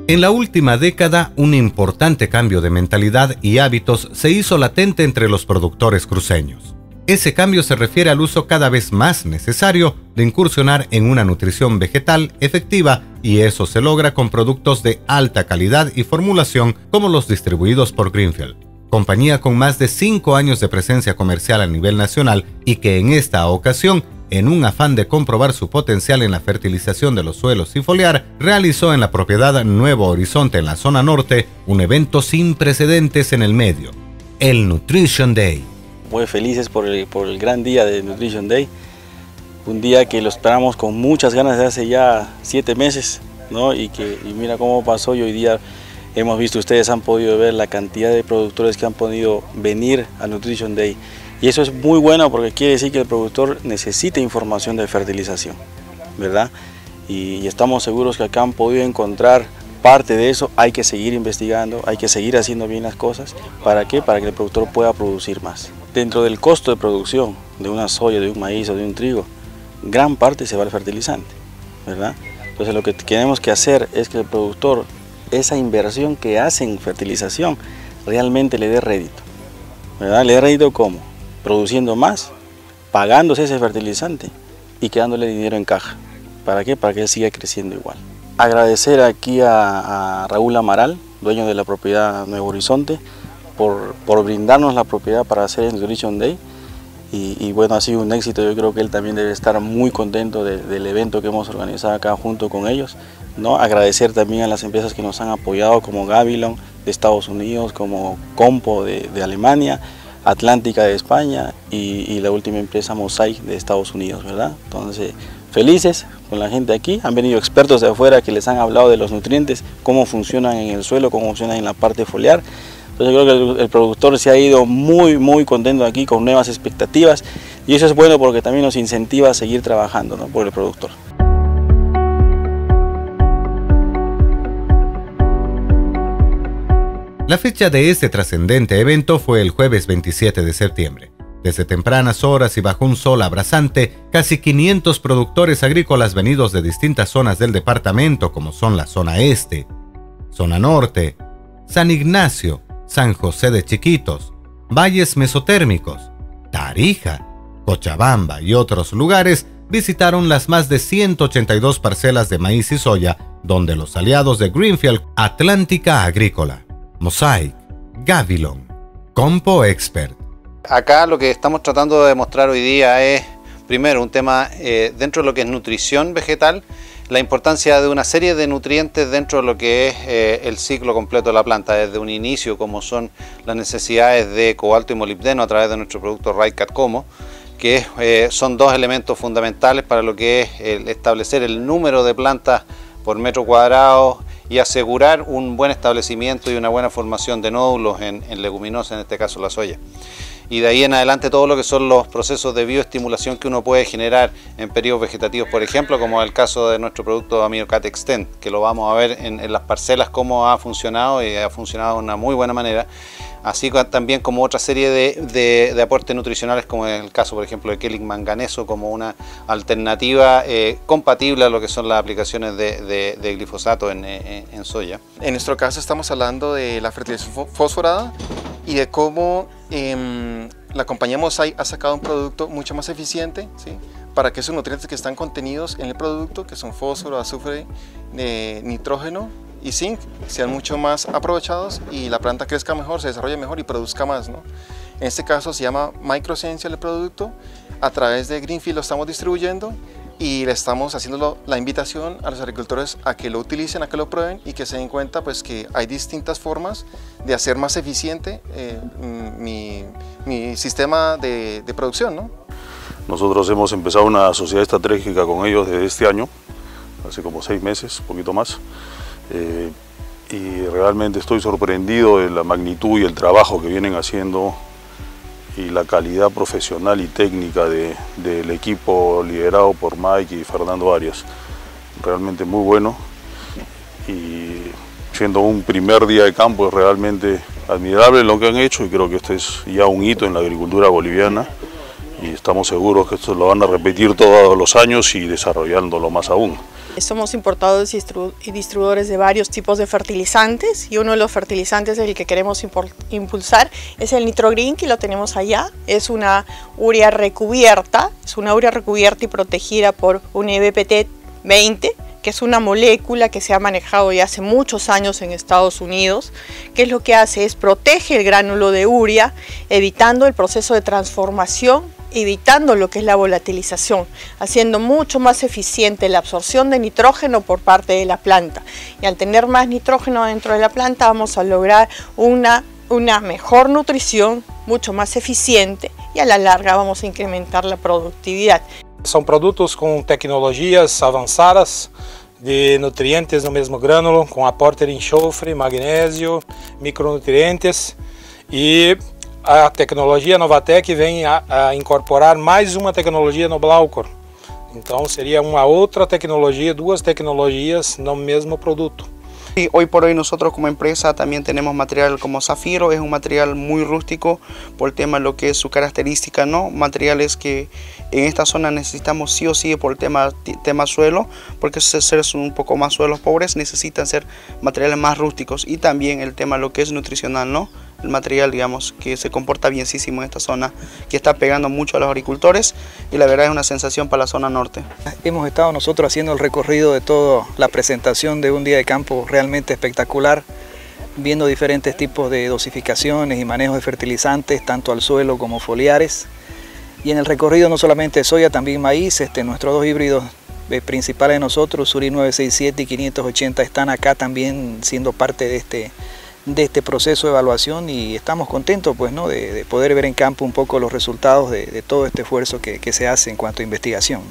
En la última década, un importante cambio de mentalidad y hábitos se hizo latente entre los productores cruceños. Ese cambio se refiere al uso cada vez más necesario de incursionar en una nutrición vegetal efectiva, y eso se logra con productos de alta calidad y formulación como los distribuidos por Greenfield, compañía con más de 5 años de presencia comercial a nivel nacional y que en esta ocasión, en un afán de comprobar su potencial en la fertilización de los suelos y foliar, realizó en la propiedad Nuevo Horizonte en la zona norte un evento sin precedentes en el medio, el Nutrition Day. Muy felices por el gran día de Nutrition Day, un día que lo esperamos con muchas ganas de hace ya 7 meses, ¿no? Y mira cómo pasó, y hoy día hemos visto, ustedes han podido ver la cantidad de productores que han podido venir al Nutrition Day. Y eso es muy bueno porque quiere decir que el productor necesita información de fertilización, ¿verdad? Y estamos seguros que acá han podido encontrar parte de eso. Hay que seguir investigando, hay que seguir haciendo bien las cosas. ¿Para qué? Para que el productor pueda producir más. Dentro del costo de producción de una soya, de un maíz o de un trigo, gran parte se va al fertilizante, ¿verdad? Entonces lo que tenemos que hacer es que el productor, esa inversión que hace en fertilización, realmente le dé rédito, ¿verdad? ¿Le dé rédito cómo? Produciendo más, pagándose ese fertilizante y quedándole dinero en caja. ¿Para qué? Para que él siga creciendo igual. Agradecer aquí a Raúl Amaral, dueño de la propiedad Nuevo Horizonte, por brindarnos la propiedad para hacer el Nutrition Day. Y bueno, ha sido un éxito. Yo creo que él también debe estar muy contento del evento que hemos organizado acá junto con ellos, ¿no? Agradecer también a las empresas que nos han apoyado, como Gavilon de Estados Unidos, como Compo de Alemania, Atlántica de España y la última empresa Mosaic de Estados Unidos, ¿verdad? Entonces, felices con la gente aquí. Han venido expertos de afuera que les han hablado de los nutrientes, cómo funcionan en el suelo, cómo funcionan en la parte foliar. Entonces, yo creo que el productor se ha ido muy contento aquí, con nuevas expectativas, y eso es bueno porque también nos incentiva a seguir trabajando, ¿no?, por el productor. La fecha de este trascendente evento fue el jueves 27 de septiembre. Desde tempranas horas y bajo un sol abrasante, casi 500 productores agrícolas venidos de distintas zonas del departamento, como son la zona este, zona norte, San Ignacio, San José de Chiquitos, valles mesotérmicos, Tarija, Cochabamba y otros lugares, visitaron las más de 182 parcelas de maíz y soya, donde los aliados de Greenfield, Atlántica Agrícola, Mosaic, Gavilon, Compo Expert. Acá lo que estamos tratando de demostrar hoy día es, primero, un tema dentro de lo que es nutrición vegetal, la importancia de una serie de nutrientes dentro de lo que es el ciclo completo de la planta, desde un inicio, como son las necesidades de cobalto y molibdeno a través de nuestro producto RightCat Como, que son dos elementos fundamentales para lo que es establecer el número de plantas por metro cuadrado y asegurar un buen establecimiento y una buena formación de nódulos en leguminosas, en este caso la soya. Y de ahí en adelante todo lo que son los procesos de bioestimulación que uno puede generar en periodos vegetativos, por ejemplo, como el caso de nuestro producto AminoCat Extend, que lo vamos a ver en las parcelas cómo ha funcionado, y ha funcionado de una muy buena manera, así también como otra serie de aportes nutricionales, como en el caso, por ejemplo, de Kelling Manganeso, como una alternativa compatible a lo que son las aplicaciones de glifosato en soya. En nuestro caso estamos hablando de la fertilización fosforada y de cómo la compañía Mosaic ha sacado un producto mucho más eficiente, ¿sí?, para que esos nutrientes que están contenidos en el producto, que son fósforo, azufre, nitrógeno y zinc, sean mucho más aprovechados y la planta crezca mejor, se desarrolle mejor y produzca más, ¿no? En este caso se llama Microessential el producto. A través de Greenfield lo estamos distribuyendo y le estamos haciendo la invitación a los agricultores a que lo utilicen, a que lo prueben y que se den cuenta pues que hay distintas formas de hacer más eficiente mi sistema de producción, ¿no? Nosotros hemos empezado una sociedad estratégica con ellos desde este año, hace como 6 meses, un poquito más, y realmente estoy sorprendido de la magnitud y el trabajo que vienen haciendo y la calidad profesional y técnica del equipo liderado por Mike y Fernando Arias. Realmente muy bueno, y siendo un primer día de campo es realmente admirable lo que han hecho, y creo que este es ya un hito en la agricultura boliviana y estamos seguros que esto lo van a repetir todos los años y desarrollándolo más aún. Somos importadores y distribuidores de varios tipos de fertilizantes y uno de los fertilizantes el que queremos impulsar es el Nitrogreen, que lo tenemos allá. Es una urea recubierta, y protegida por un EBPT 20, que es una molécula que se ha manejado ya hace muchos años en Estados Unidos, que es lo que hace es protege el gránulo de urea, evitando el proceso de transformación, evitando lo que es la volatilización, haciendo mucho más eficiente la absorción de nitrógeno por parte de la planta. Y al tener más nitrógeno dentro de la planta vamos a lograr una mejor nutrición, mucho más eficiente, y a la larga vamos a incrementar la productividad. São produtos com tecnologias avançadas de nutrientes no mesmo grânulo, com aporte de enxofre, magnésio, micronutrientes, e a tecnologia Novatec vem a incorporar mais uma tecnologia no Blaucor. Então seria uma outra tecnologia, duas tecnologias no mesmo produto. Y hoy por hoy nosotros como empresa también tenemos material como Zafiro, es un material muy rústico por el tema de lo que es su característica, ¿no? Materiales que en esta zona necesitamos sí o sí por el tema suelo, porque ser un poco más suelos pobres necesitan ser materiales más rústicos, y también el tema de lo que es nutricional, ¿no? El material, digamos, que se comporta bienísimo en esta zona, que está pegando mucho a los agricultores, y la verdad es una sensación para la zona norte. Hemos estado nosotros haciendo el recorrido de toda la presentación de un día de campo realmente espectacular, viendo diferentes tipos de dosificaciones y manejos de fertilizantes, tanto al suelo como foliares. Y en el recorrido no solamente soya, también maíz. Nuestros dos híbridos principales de nosotros, Suri 967 y 580, están acá también siendo parte de este proceso de evaluación, y estamos contentos pues, ¿no? de poder ver en campo un poco los resultados de todo este esfuerzo que se hace en cuanto a investigación.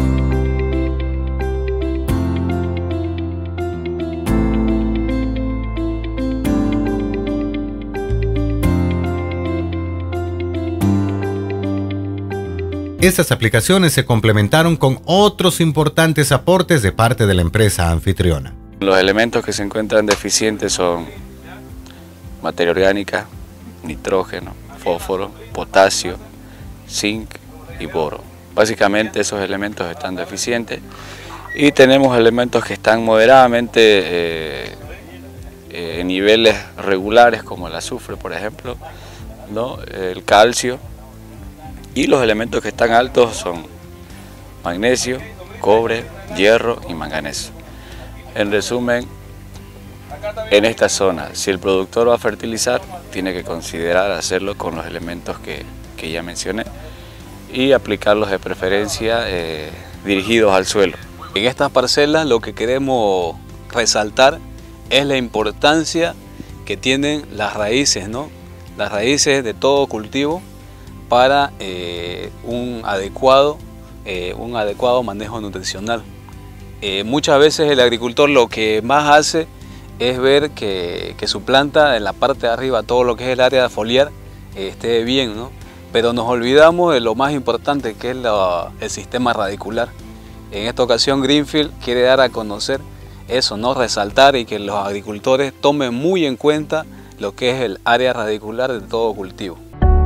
Estas aplicaciones se complementaron con otros importantes aportes de parte de la empresa anfitriona. Los elementos que se encuentran deficientes son materia orgánica, nitrógeno, fósforo, potasio, zinc y boro. Básicamente esos elementos están deficientes, y tenemos elementos que están moderadamente en niveles regulares, como el azufre, por ejemplo, ¿no? El calcio, y los elementos que están altos son magnesio, cobre, hierro y manganeso. En resumen, en esta zona, si el productor va a fertilizar, tiene que considerar hacerlo con los elementos que ya mencioné, y aplicarlos de preferencia dirigidos al suelo. En estas parcelas lo que queremos resaltar es la importancia que tienen las raíces, ¿no? Las raíces de todo cultivo para un adecuado manejo nutricional. Muchas veces el agricultor lo que más hace es ver que su planta en la parte de arriba, todo lo que es el área foliar, esté bien, ¿no? Pero nos olvidamos de lo más importante, que es el sistema radicular. En esta ocasión Greenfield quiere dar a conocer eso, ¿no? Resaltar, y que los agricultores tomen muy en cuenta lo que es el área radicular de todo cultivo.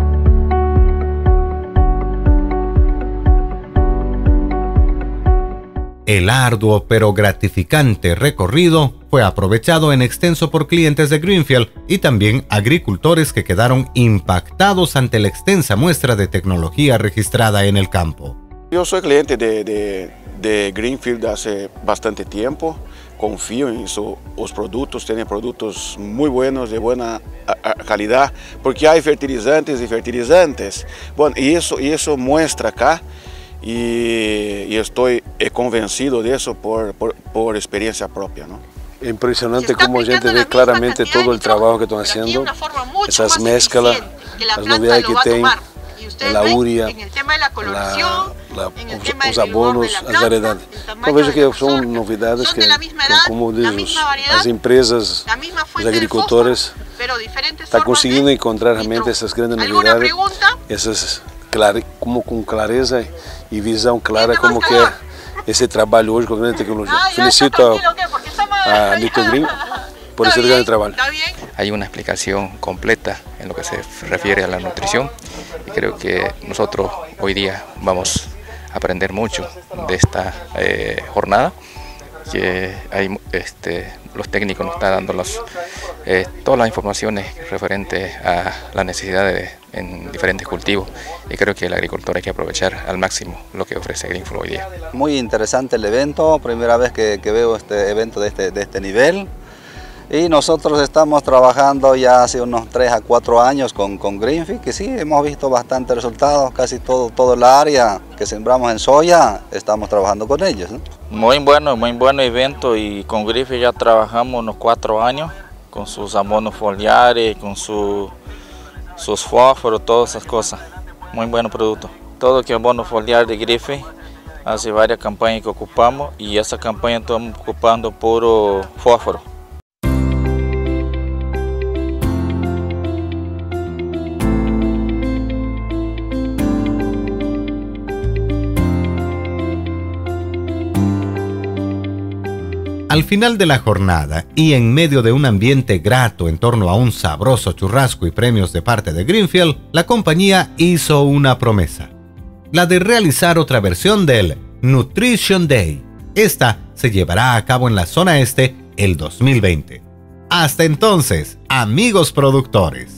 El arduo pero gratificante recorrido fue aprovechado en extenso por clientes de Greenfield y también agricultores que quedaron impactados ante la extensa muestra de tecnología registrada en el campo. Yo soy cliente de Greenfield hace bastante tiempo, confío en sus productos, tienen productos muy buenos, de buena calidad, porque hay fertilizantes y fertilizantes. Bueno, y eso muestra acá. Y estoy convencido de eso por experiencia propia, ¿no? Impresionante cómo a gente ve claramente todo el trabajo que están haciendo, esas mezclas, las novedades que tienen, la urea, os abonos, as variedades. Então vejo que são novidades que, como diz, as empresas, os agricultores estão conseguindo encontrar realmente essas grandes novidades, essas como com clareza e visão clara como que é esse trabalho hoje com a grande tecnologia. Felicito a Nitrogreen por ese gran trabajo. Hay una explicación completa en lo que se refiere a la nutrición, y creo que nosotros hoy día vamos a aprender mucho de esta jornada, que hay, los técnicos nos están dando todas las informaciones referentes a la necesidad en diferentes cultivos, y creo que el agricultor hay que aprovechar al máximo lo que ofrece Greenfield hoy día. Muy interesante el evento, primera vez que veo este evento de este nivel. Y nosotros estamos trabajando ya hace unos 3 a 4 años con Greenfield, que sí, hemos visto bastantes resultados, casi todo el área que sembramos en soya, estamos trabajando con ellos, ¿no? Muy bueno evento, y con Greenfield ya trabajamos unos 4 años, con sus abonos foliares, con sus fósforos, todas esas cosas. Muy buen producto. Todo que abono foliar de Greenfield, hace varias campañas que ocupamos, y esa campaña estamos ocupando puro fósforo. Al final de la jornada y en medio de un ambiente grato en torno a un sabroso churrasco y premios de parte de Greenfield, la compañía hizo una promesa, la de realizar otra versión del Nutrition Day. Esta se llevará a cabo en la zona este el 2020. Hasta entonces, amigos productores.